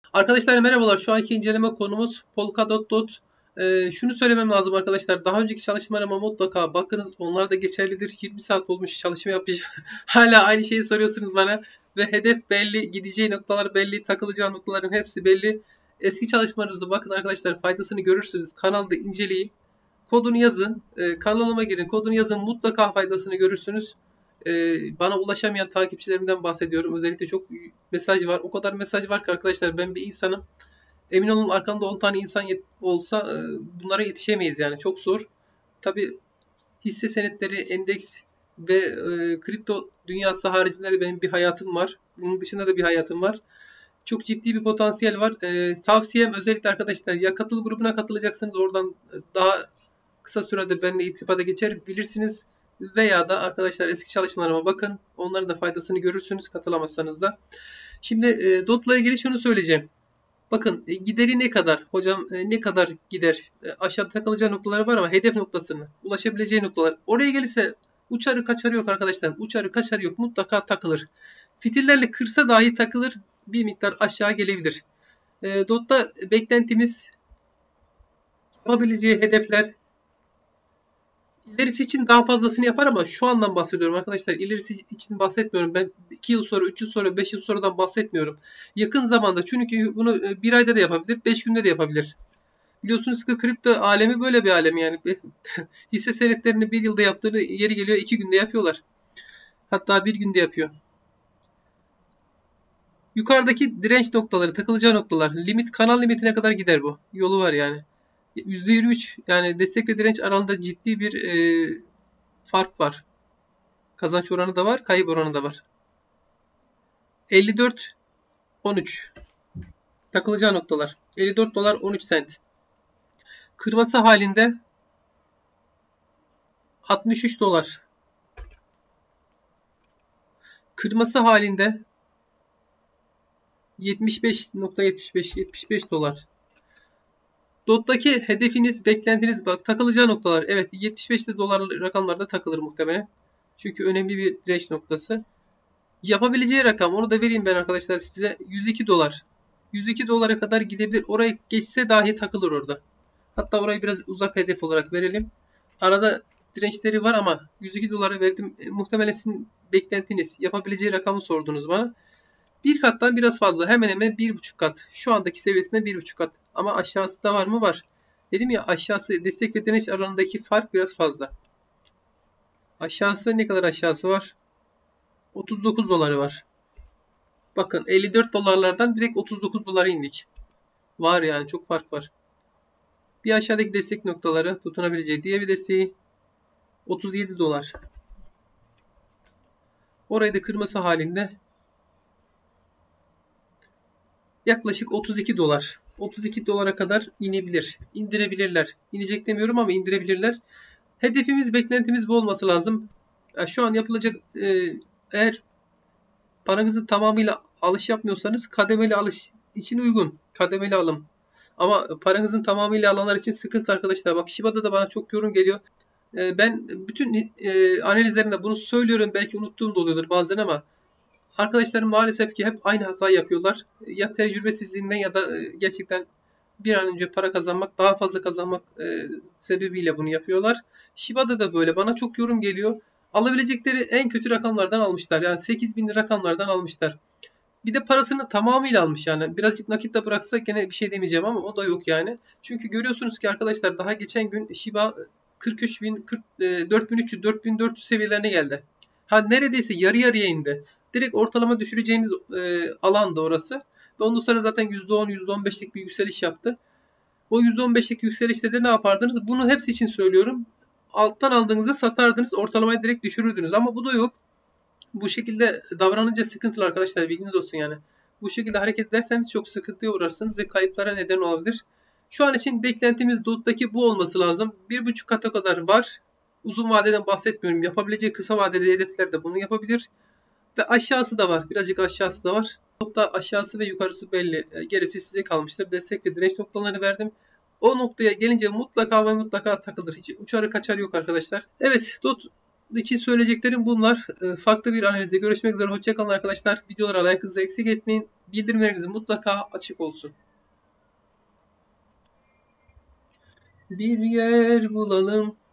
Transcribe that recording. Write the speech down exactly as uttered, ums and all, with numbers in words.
Arkadaşlar merhabalar. Şu anki inceleme konumuz Polkadot Dot. Ee, şunu söylemem lazım arkadaşlar. Daha önceki çalışmalarıma mutlaka bakınız. Onlar da geçerlidir. yirmi saat olmuş çalışma yapmış. Hala aynı şeyi soruyorsunuz bana. Ve hedef belli, gideceği noktalar belli, takılacağı noktaların hepsi belli. Eski çalışmalarınızı bakın arkadaşlar. Faydasını görürsünüz. Kanalda inceleyin. Kodunu yazın. E, kanalıma girin. Kodunu yazın. Mutlaka faydasını görürsünüz. E, bana ulaşamayan takipçilerimden bahsediyorum. Özellikle çok mesaj var. O kadar mesaj var ki arkadaşlar ben bir insanım. Emin olun arkamda on tane insan olsa e, bunlara yetişemeyiz yani. Çok zor. Tabi hisse senetleri, endeks ve e, kripto dünyası haricinde de benim bir hayatım var. Bunun dışında da bir hayatım var. Çok ciddi bir potansiyel var. E, tavsiyem özellikle arkadaşlar ya katıl grubuna katılacaksınız. Oradan daha kısa sürede benimle irtibata geçer bilirsiniz. Veya da arkadaşlar eski çalışmalarıma bakın. Onların da faydasını görürsünüz katılamazsanız da. Şimdi e, DOT'la ilgili şunu söyleyeceğim. Bakın e, gideri ne kadar? Hocam e, ne kadar gider? E, aşağıda takılacağı noktaları var ama hedef noktasını, ulaşabileceği noktalar. Oraya gelirse uçarı kaçarı yok arkadaşlar. Uçarı kaçarı yok. Mutlaka takılır. Fitillerle kırsa dahi takılır. Bir miktar aşağı gelebilir. E, DOT'ta beklentimiz yapabileceği hedefler ilerisi için daha fazlasını yapar ama şu andan bahsediyorum arkadaşlar. İlerisi için bahsetmiyorum. Ben iki yıl sonra, üç yıl sonra, beş yıl sonradan bahsetmiyorum. Yakın zamanda çünkü bunu bir ayda da yapabilir, beş günde de yapabilir. Biliyorsunuz ki kripto alemi böyle bir alem yani. Hisse senetlerini bir yılda yaptığını yeri geliyor iki günde yapıyorlar. Hatta bir günde yapıyor. Yukarıdaki direnç noktaları, takılacağı noktalar, limit kanal limitine kadar gider bu. Yolu var yani. yüzde yirmi üç yani destek ve direnç aralığında ciddi bir e, fark var. Kazanç oranı da var, kayıp oranı da var. elli dört on üç takılacağı noktalar. elli dört dolar on üç sent. Kırması halinde altmış üç dolar. Kırması halinde yetmiş beş nokta yetmiş beş yetmiş beş dolar. Dot'taki hedefiniz, beklentiniz bak takılacağı noktalar. Evet yetmiş beş dolar rakamlarda takılır muhtemelen. Çünkü önemli bir direnç noktası. Yapabileceği rakam onu da vereyim ben arkadaşlar size. yüz iki dolar. yüz iki dolara kadar gidebilir. Orayı geçse dahi takılır orada. Hatta orayı biraz uzak hedef olarak verelim. Arada dirençleri var ama yüz iki dolara verdim. E, muhtemelen sizin beklentiniz, yapabileceği rakamı sordunuz bana. Bir kattan biraz fazla. Hemen hemen bir buçuk kat. Şu andaki seviyesinde bir buçuk kat. Ama aşağısı da var mı? Var. Dedim ya aşağısı destek ve direnç arasındaki fark biraz fazla. Aşağısı ne kadar aşağısı var? otuz dokuz doları var. Bakın elli dört dolarlardan direkt otuz dokuz dolara indik. Var yani çok fark var. Bir aşağıdaki destek noktaları tutunabileceği diğer bir desteği otuz yedi dolar. Orayı da kırması halinde yaklaşık otuz iki dolar. otuz iki dolara kadar inebilir. İndirebilirler. İnecek demiyorum ama indirebilirler. Hedefimiz, beklentimiz bu olması lazım. Şu an yapılacak e, eğer paranızı tamamıyla alış yapmıyorsanız kademeli alış için uygun. Kademeli alım. Ama paranızın tamamıyla alanlar için sıkıntı arkadaşlar. Bak Shiba'da da bana çok yorum geliyor. E, ben bütün e, analizlerinde bunu söylüyorum. Belki unuttuğum da oluyordur bazen ama arkadaşlarım maalesef ki hep aynı hatayı yapıyorlar. Ya tecrübesizliğinden ya da gerçekten bir an önce para kazanmak, daha fazla kazanmak e, sebebiyle bunu yapıyorlar. Shiba'da da böyle. Bana çok yorum geliyor. Alabilecekleri en kötü rakamlardan almışlar. Yani sekiz bin rakamlardan almışlar. Bir de parasını tamamıyla almış yani. Birazcık nakitle bıraksa gene bir şey demeyeceğim ama o da yok yani. Çünkü görüyorsunuz ki arkadaşlar daha geçen gün Shiba kırk üç bin, dört bin üç yüz, dört bin dört yüz seviyelerine geldi. Ha neredeyse yarı yarıya indi. Direkt ortalama düşüreceğiniz e, alanda orası. Ve ondan sonra zaten yüzde on yüzde on beşlik bir yükseliş yaptı. O yüzde on beşlik yükselişte de ne yapardınız? Bunu hepsi için söylüyorum. Alttan aldığınızda satardınız. Ortalamayı direkt düşürürdünüz. Ama bu da yok. Bu şekilde davranınca sıkıntılı arkadaşlar. Bilginiz olsun yani. Bu şekilde hareket ederseniz çok sıkıntıya uğrarsınız ve kayıplara neden olabilir. Şu an için beklentimiz DOT'taki bu olması lazım. bir buçuk kata kadar var. Uzun vadeden bahsetmiyorum. Yapabileceği kısa vadeli hedefler de bunu yapabilir. Ve aşağısı da var. Birazcık aşağısı da var. Nokta aşağısı ve yukarısı belli. Gerisi size kalmıştır. Destek ve direnç noktalarını verdim. O noktaya gelince mutlaka ve mutlaka takılır. Hiç uçarı kaçar yok arkadaşlar. Evet DOT için söyleyeceklerim bunlar. Farklı bir analizde görüşmek üzere. Hoşçakalın arkadaşlar. Videolara like hızı eksik etmeyin. Bildirimleriniz mutlaka açık olsun. Bir yer bulalım.